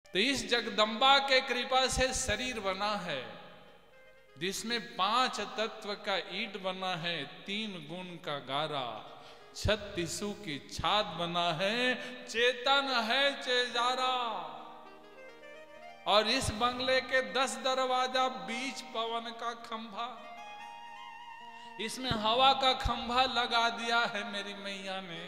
तो इस जगदम्बा के कृपा से शरीर बना है, जिसमें 5 तत्व का ईंट बना है, 3 गुण का गारा, 36 की छात बना है, चेतन है चेजारा। और इस बंगले के 10 दरवाजा, बीच पवन का खंभा, इसमें हवा का खंभा लगा दिया है मेरी मैया ने।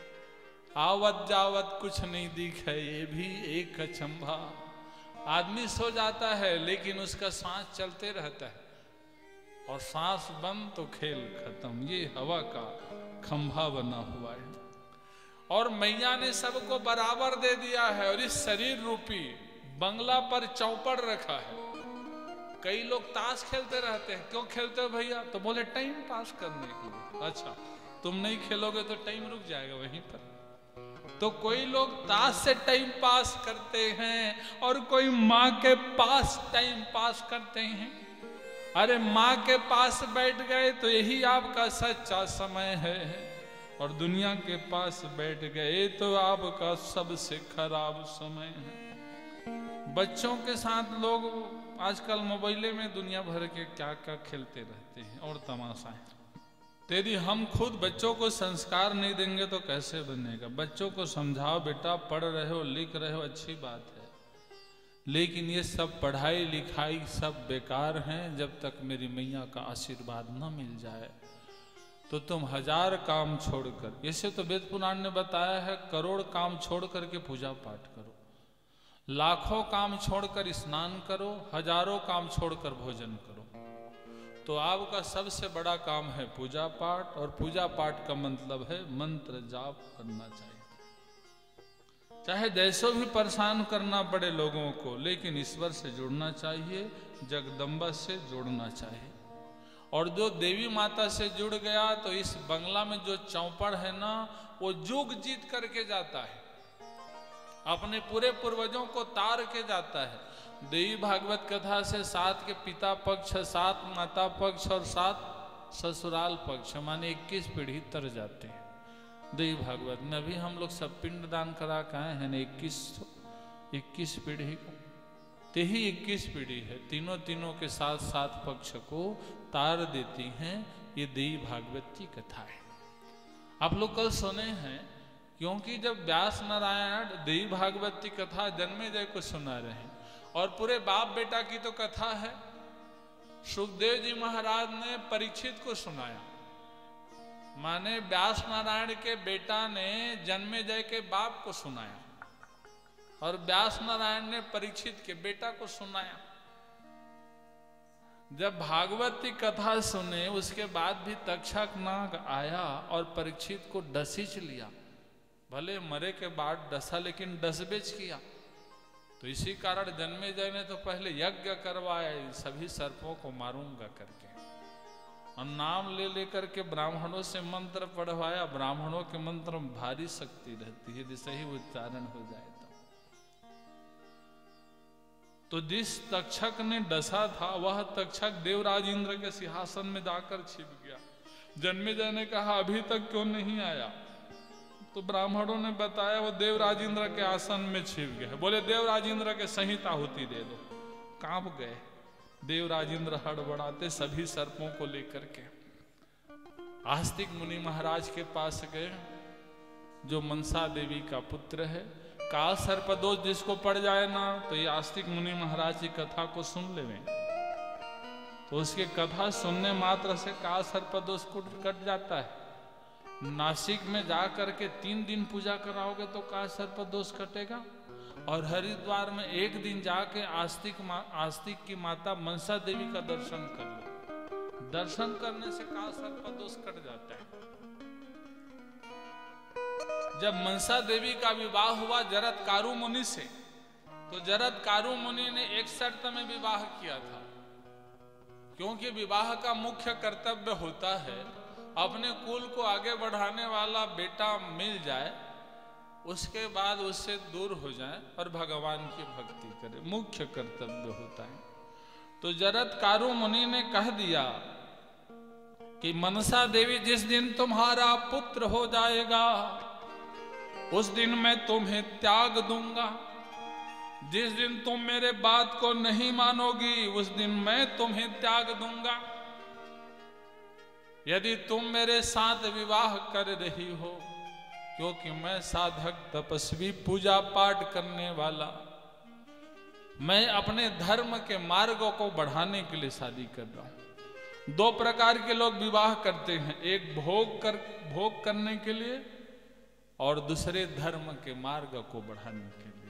आवत जावत कुछ नहीं दिखे, ये भी एक अचंभा। आदमी सो जाता है लेकिन उसका सांस चलते रहता है, और सांस बंद तो खेल खत्म। ये हवा का खंभा बना हुआ है और मैया ने सबको बराबर दे दिया है। और इस शरीर रूपी बंगला पर चौपड़ रखा है। कई लोग ताश खेलते रहते हैं, क्यों खेलते हो भैया? तो बोले टाइम पास करने के लिए। अच्छा, तुम नहीं खेलोगे तो टाइम रुक जाएगा वहीं पर। तो कोई लोग ताश से टाइम पास करते हैं और कोई माँ के पास टाइम पास करते हैं। अरे माँ के पास बैठ गए तो यही आपका सच्चा समय है, और दुनिया के पास बैठ गए तो आपका सबसे खराब समय है। बच्चों के साथ लोग आजकल मोबाइले में दुनिया भर के क्या क्या खेलते रहते हैं और तमाशा है। यदि हम खुद बच्चों को संस्कार नहीं देंगे तो कैसे बनेगा? बच्चों को समझाओ, बेटा पढ़ रहे हो लिख रहे हो अच्छी बात है, लेकिन ये सब पढ़ाई लिखाई सब बेकार हैं जब तक मेरी मैया का आशीर्वाद न मिल जाए। तो तुम 1000 काम छोड़कर, ऐसे तो वेद पुराण ने बताया है, करोड़ काम छोड़ करके पूजा पाठ करो, लाखों काम छोड़कर स्नान करो, हजारों काम छोड़कर भोजन करो। तो आपका सबसे बड़ा काम है पूजा पाठ, और पूजा पाठ का मतलब है मंत्र जाप करना चाहिए। चाहे जैसो भी परेशान करना पड़े लोगों को, लेकिन ईश्वर से जुड़ना चाहिए, जगदम्बा से जुड़ना चाहिए। और जो देवी माता से जुड़ गया तो इस बंगला में जो चौपड़ है ना, वो जुग जीत करके जाता है, अपने पूरे पूर्वजों को तार के जाता है। देवी भागवत कथा से 7 के पिता पक्ष, 7 माता पक्ष और 7 ससुराल पक्ष, माने 21 पीढ़ी तर जाते हैं देवी भागवत में। अभी हम लोग सब पिंड दान करा के आए हैं ना, 21 पीढ़ी को, ते ही 21 पीढ़ी है, तीनों के साथ 7 पक्ष को तार देती हैं। ये देवी भागवत की कथा है। आप लोग कल सुने हैं, क्योंकि जब व्यास नारायण देवी भागवत की कथा जन्मेजय को सुना रहे हैं, और पूरे बाप बेटा की तो कथा है, सुखदेव जी महाराज ने परीक्षित को सुनाया। माने व्यास नारायण के बेटा ने जन्मेजय के बाप को सुनाया, और व्यास नारायण ने परीक्षित के बेटा को सुनाया। जब भागवत की कथा सुने उसके बाद भी तक्षक नाग आया और परीक्षित को डसीच लिया। भले मरे के बाद डसा, लेकिन डसबेच किया। तो इसी कारण जन्मेजय ने तो पहले यज्ञ करवाया, सभी सर्पों को मारूंगा करके, और नाम ले लेकर के ब्राह्मणों से मंत्र पढ़वाया। ब्राह्मणों के मंत्र में भारी शक्ति रहती है, यदि सही उच्चारण हो जाए तो जिस तक्षक ने डसा था वह तक्षक देवराज इंद्र के सिंहासन में जाकर छिप गया। जन्मेजय ने कहा अभी तक क्यों नहीं आया? तो ब्राह्मणों ने बताया वो देवराज इंद्र के आसन में छिप गए। बोले देवराज इंद्र के संहिता आहुति दे दो। कांप गए देवराज इंद्र, हड़बड़ाते सभी सर्पों को लेकर के आस्तिक मुनि महाराज के पास गए, जो मनसा देवी का पुत्र है। काल सर्पदोष जिसको पड़ जाए ना, तो ये आस्तिक मुनि महाराज की कथा को सुन लेवे, तो उसकी कथा सुनने मात्र से काल सर्पदोष कट जाता है। नासिक में जाकर के 3 दिन पूजा कराओगे तो काल सर्पदोष कटेगा, और हरिद्वार में 1 दिन जाके आस्तिक की माता मनसा देवी का दर्शन कर लो। दर्शन करने से काल सर्पदोष कट जाता है। जब मनसा देवी का विवाह हुआ जरत्कारु मुनि से, तो जरत्कारु मुनि ने एक शर्त में विवाह किया था, क्योंकि विवाह का मुख्य कर्तव्य होता है अपने कुल को आगे बढ़ाने वाला बेटा मिल जाए, उसके बाद उससे दूर हो जाए और भगवान की भक्ति करे, मुख्य कर्तव्य होता है। तो जरत्कारु मुनि ने कह दिया कि मनसा देवी जिस दिन तुम्हारा पुत्र हो जाएगा उस दिन मैं तुम्हें त्याग दूंगा। जिस दिन तुम मेरे बात को नहीं मानोगी उस दिन मैं तुम्हें त्याग दूंगा। यदि तुम मेरे साथ विवाह कर रही हो, क्योंकि मैं साधक तपस्वी पूजा पाठ करने वाला, मैं अपने धर्म के मार्गों को बढ़ाने के लिए शादी कर रहा हूं। दो प्रकार के लोग विवाह करते हैं, एक भोग करने के लिए और दूसरे धर्म के मार्ग को बढ़ाने के लिए।